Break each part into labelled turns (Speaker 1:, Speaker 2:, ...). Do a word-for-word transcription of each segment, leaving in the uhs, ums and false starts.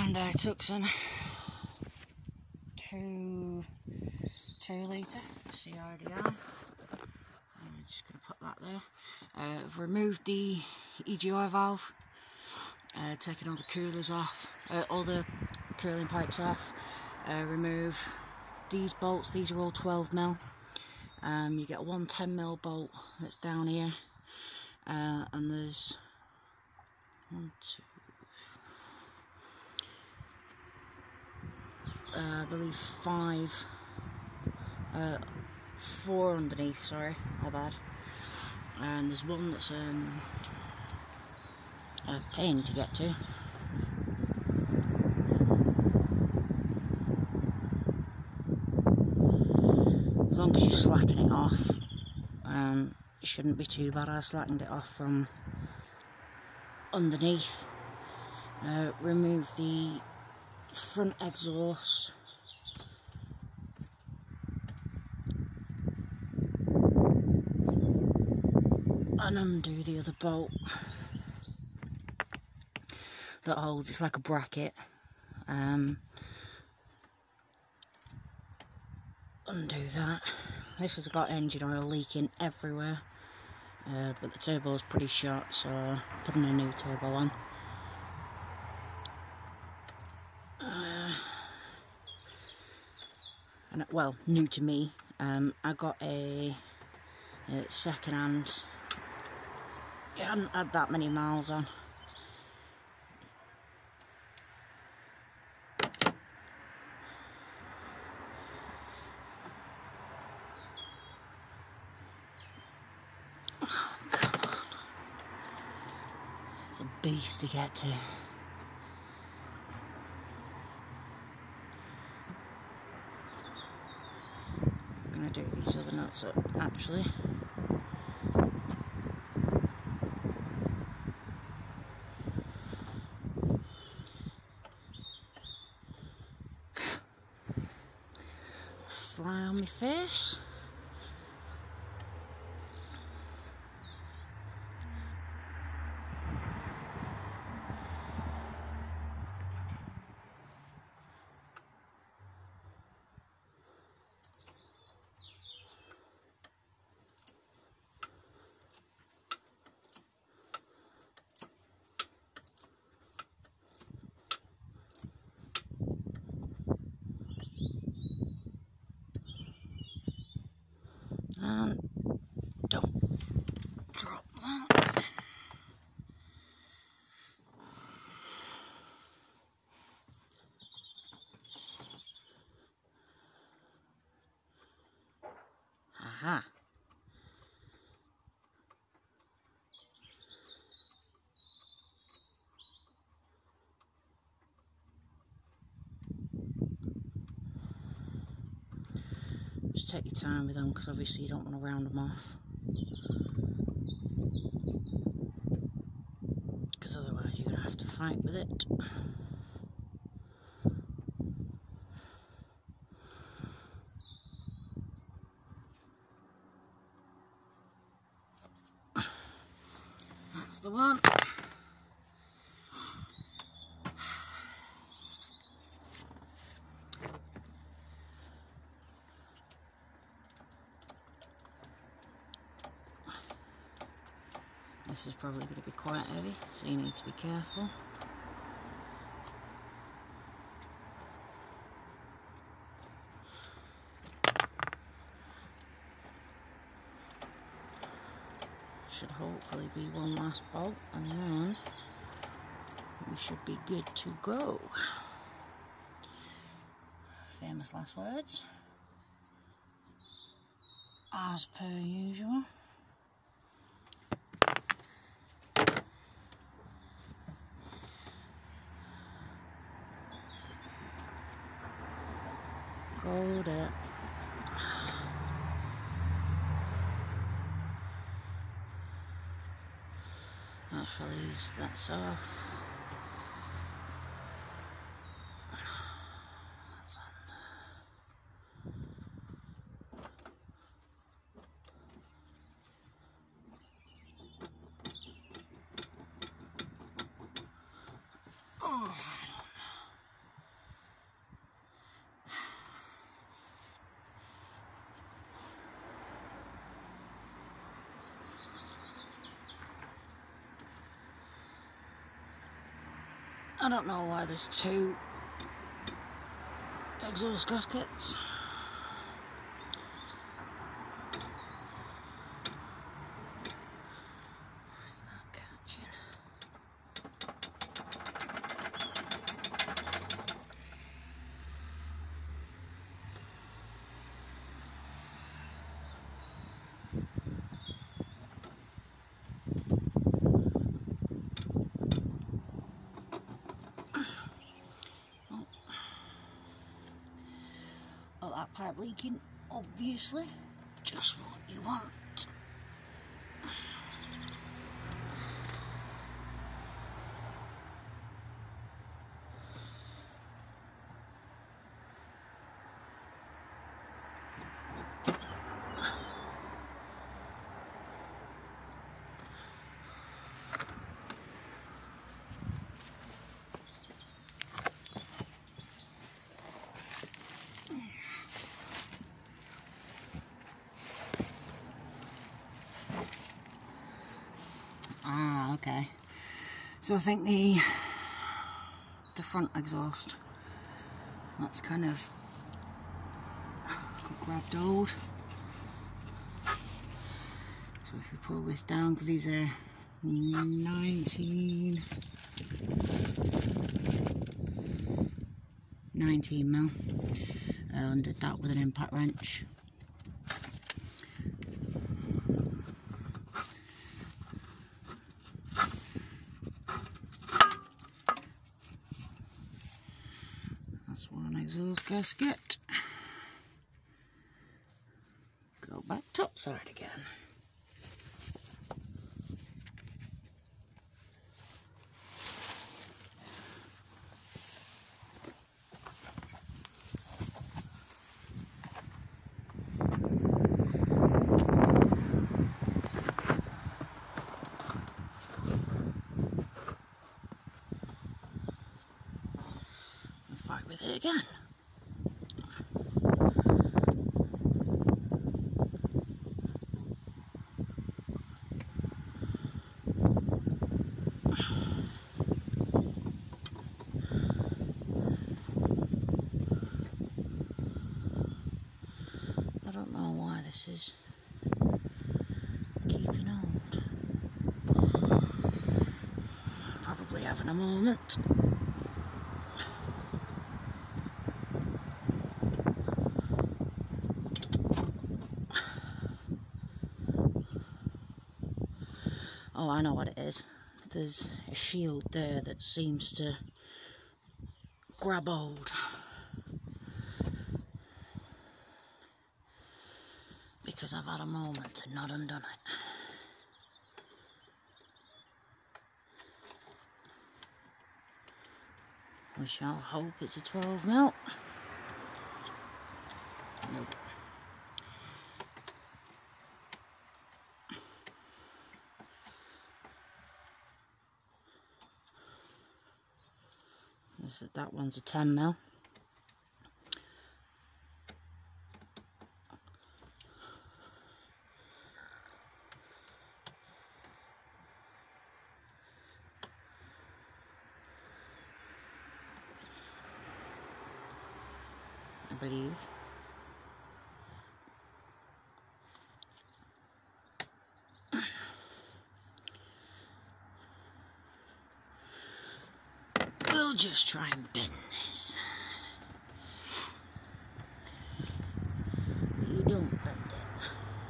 Speaker 1: Hyundai Tucson, two, two litre C R D I. I'm just going to put that there. Uh, I've removed the E G R valve, uh, taken all the coolers off, uh, all the cooling pipes off, uh, remove these bolts. These are all twelve mil. Um, you get one ten mil bolt that's down here, uh, and there's one, two, uh, I believe five, uh, four underneath, sorry, my bad. And there's one that's um, a pain to get to. As long as you're slacking it off, um, it shouldn't be too bad. I slackened it off from underneath. Uh, remove the front exhaust. And undo the other bolt that holds. It's like a bracket. Um, undo that. This has got engine oil leaking everywhere, uh, but the turbo is pretty short, so putting a new turbo on. Uh, and well, new to me. Um, I got a, a second hand. It hadn't had that many miles on. Oh, come on. It's a beast to get to. I'm going to do these other nuts up, actually. Fly on my face. And don't drop that. Aha. Just take your time with them, because obviously you don't want to round them off, because otherwise you're going to have to fight with it. That's the one. This is probably going to be quite heavy, so you need to be careful. Should hopefully be one last bolt, and then we should be good to go. Famous last words, as per usual. Hold it. Let's release that's off. That's on there. Oh, I don't know. I don't know why there's two exhaust gaskets. Where's that catching? Oh, that pipe leaking, obviously, just what you want. Ah, okay. So I think the the front exhaust, that's kind of got grabbed hold. So if we pull this down, because these are nineteen, nineteen mil, uh, and did that with an impact wrench. That's one exhaust gasket. Go back topside again. Fight with it again. I don't know why this is keeping hold. Probably having a moment. Oh, I know what it is. There's a shield there that seems to grab hold. Because I've had a moment and not undone it. We shall hope it's a twelve mil. Nope. That one's a ten mil. I believe. We'll just try and bend this. You don't bend it.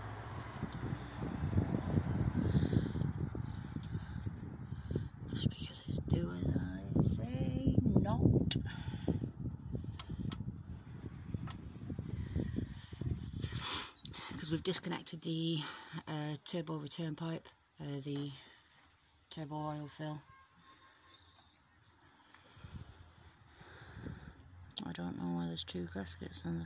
Speaker 1: Just because it's doing as I say not. Because we've disconnected the uh, turbo return pipe, uh, the turbo oil fill. I don't know why there's two gaskets on there.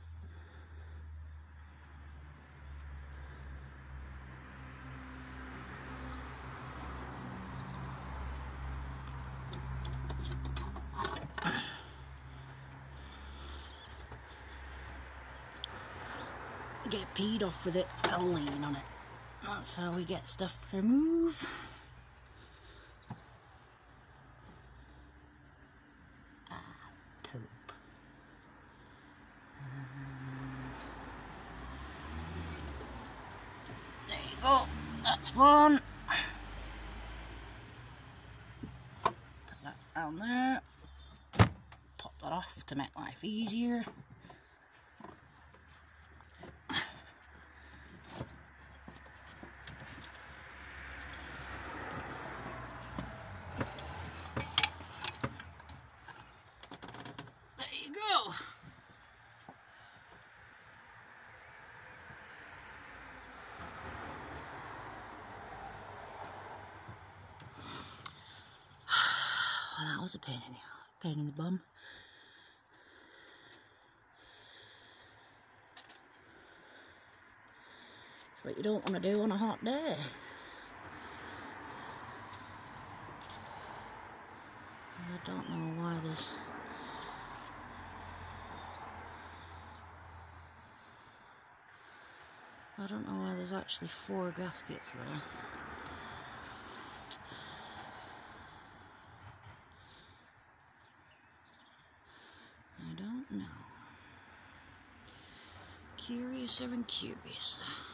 Speaker 1: Get peed off with it, I'll lean on it. That's how we get stuff to move. you go, that's one. Put that down there. Pop that off to make life easier. There you go. Well, that was a pain in the pain in the bum. What you don't want to do on a hot day. I don't know why there's I don't know why there's actually four gaskets there. I don't know. Curiouser and curiouser.